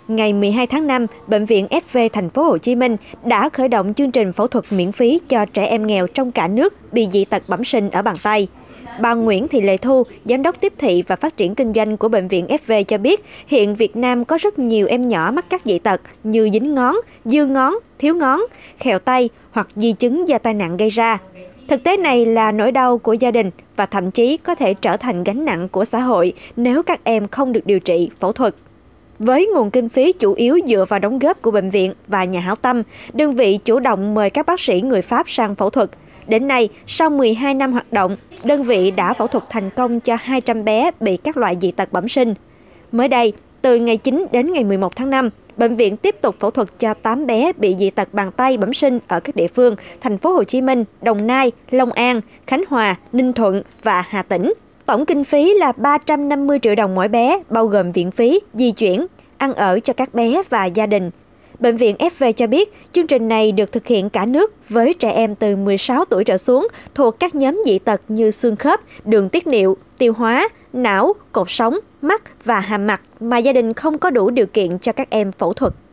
ngày 12 tháng 5, Bệnh viện FV Thành phố Hồ Chí Minh đã khởi động chương trình phẫu thuật miễn phí cho trẻ em nghèo trong cả nước bị dị tật bẩm sinh ở bàn tay. Bà Nguyễn Thị Lệ Thu, Giám đốc tiếp thị và phát triển kinh doanh của Bệnh viện FV cho biết, hiện Việt Nam có rất nhiều em nhỏ mắc các dị tật như dính ngón, dư ngón, thiếu ngón, khèo tay hoặc di chứng do tai nạn gây ra. Thực tế này là nỗi đau của gia đình và thậm chí có thể trở thành gánh nặng của xã hội nếu các em không được điều trị, phẫu thuật. Với nguồn kinh phí chủ yếu dựa vào đóng góp của bệnh viện và nhà hảo tâm, đơn vị chủ động mời các bác sĩ người Pháp sang phẫu thuật. Đến nay, sau 12 năm hoạt động, đơn vị đã phẫu thuật thành công cho 200 bé bị các loại dị tật bẩm sinh. Mới đây, từ ngày 9 đến ngày 11 tháng 5, bệnh viện tiếp tục phẫu thuật cho 8 bé bị dị tật bàn tay bẩm sinh ở các địa phương Thành phố Hồ Chí Minh, Đồng Nai, Long An, Khánh Hòa, Ninh Thuận và Hà Tĩnh. Tổng kinh phí là 350 triệu đồng mỗi bé, bao gồm viện phí, di chuyển, ăn ở cho các bé và gia đình. Bệnh viện FV cho biết, chương trình này được thực hiện cả nước với trẻ em từ 16 tuổi trở xuống thuộc các nhóm dị tật như xương khớp, đường tiết niệu, tiêu hóa, não, cột sống, mắt và hàm mặt mà gia đình không có đủ điều kiện cho các em phẫu thuật.